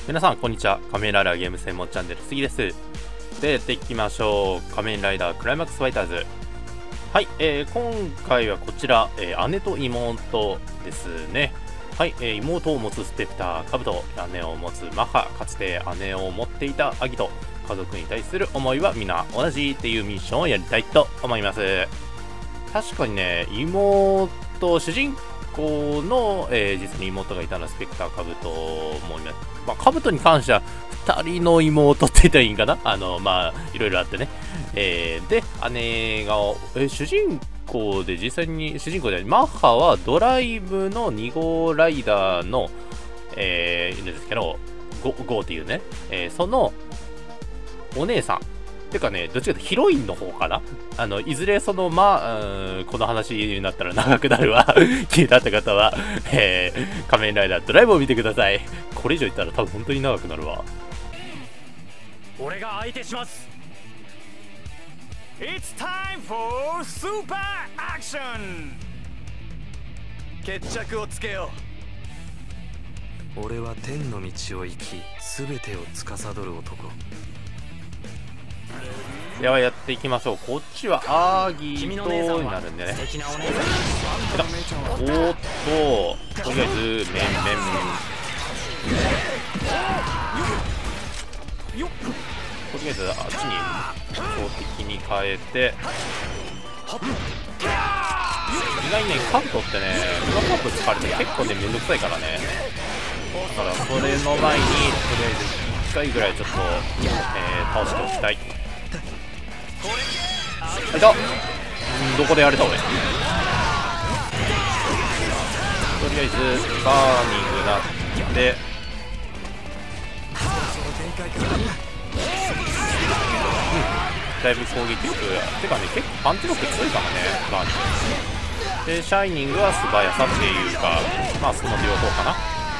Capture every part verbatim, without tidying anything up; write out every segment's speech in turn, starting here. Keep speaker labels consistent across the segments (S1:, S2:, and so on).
S1: 皆さんこんにちは。仮面ライダーゲーム専門チャンネル杉です。で、やっていきましょう。仮面ライダークライマックスファイターズ。はい、えー、今回はこちら、えー、姉と妹ですね。はい、えー、妹を持つスペクターカブト、姉を持つマッハ、かつて姉を持っていたアギト、家族に対する思いは皆同じっていうミッションをやりたいと思います。確かにね、妹、主人公の、えー、実に妹がいたのはスペクターカブトもいます。まあ、カブトに関してはふたりの妹って言ったらいいんかな、あの、まあ、いろいろあってね。えー、で、姉が、えー、主人公で実際に、主人公でマッハはドライブのに号ライダーの、えー、いるんですけど、ゴーっていうね、えー、そのお姉さん。てかね、どっちかというとヒロインの方かな。あの、いずれその、まあ、うん、この話になったら長くなるわ。気になった方は、えー、仮面ライダードライブを見てください。これ以上言ったら多分本当に長くなるわ。
S2: 俺が相手します。It's time for super action! 決着をつけよ
S3: う。俺は天の道を行き、すべてを司る男。
S1: ではやっていきましょう。こっちはアーギートになるんでね。おーっと、とりあえず、面々。とりあえず、あっちに標的に変えて。意外にね、カブトってね、裏カーブ使われて結構ね、めんどくさいからね。だから、それの前に、とりあえず、いっかいぐらいちょっと、えー、倒しておきたい。いた、どこでやれた俺。とりあえずバーニングなって、うん、だいぶ攻撃力てかね、結構パンチ力強いからね、バーニングで。シャイニングは素早さっていうか、まあその両方かな。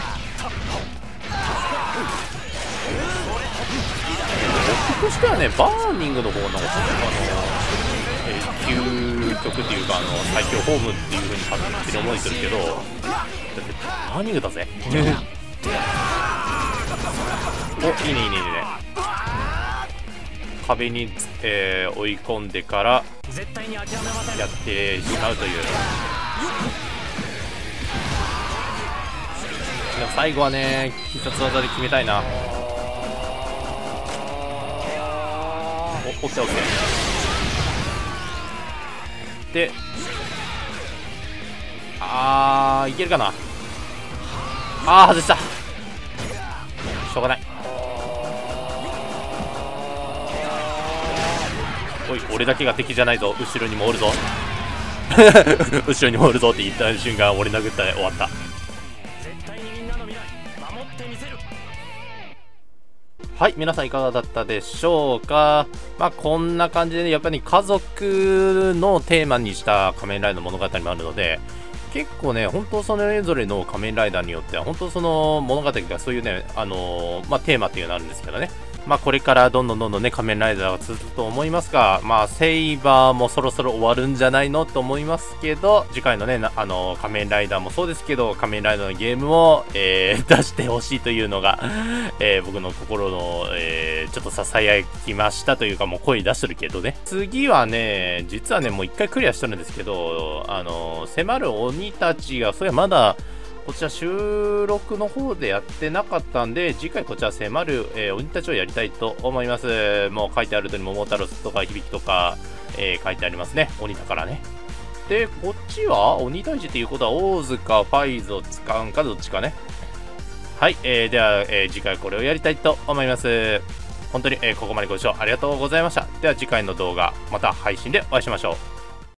S1: 僕としてはね、バーニングの方なんかちょっとあのえー、究極っていうか、あの最強フォームっていう風に勝手に思えてるけど、だってバーニングだぜ。お、いいねいいねいいね。壁に、えー、追い込んでからやってしまうという。でも最後はね、必殺技で決めたいな。お、オッケーオッケー。で、あー、いけるかな。あー、外した。しょうがない。おい、俺だけが敵じゃないぞ。後ろにもおるぞ。後ろにもおるぞって言った瞬間、俺殴ったら終わった。はい、皆さんいかがだったでしょうか。まあこんな感じで、ね、やっぱり家族のテーマにした仮面ライダーの物語もあるので、結構ね、本当それぞれの仮面ライダーによっては、本当その物語がそういうね、あのー、まあテーマっていうのがあるんですけどね。まあこれからどんどんどんどんね、仮面ライダーが続くと思いますが、まあセイバーもそろそろ終わるんじゃないのと思いますけど、次回のね、あのー、仮面ライダーもそうですけど、仮面ライダーのゲームを、えー、出してほしいというのが、えー、僕の心の、えー、ちょっと囁きましたというか、もう声出してるけどね。次はね、実はね、もう一回クリアしてるんですけど、あのー、迫る鬼たちが、それはまだ、こちら収録の方でやってなかったんで、次回こちら迫る、えー、鬼たちをやりたいと思います。もう書いてある通り、桃太郎とか響とか、えー、書いてありますね。鬼だからね。で、こっちは鬼退治っていうことは、大塚、ファイズを使うんか、どっちかね。はい、えー、では、えー、次回これをやりたいと思います。本当に、えー、ここまでご視聴ありがとうございました。では次回の動画、また配信でお会いしましょう。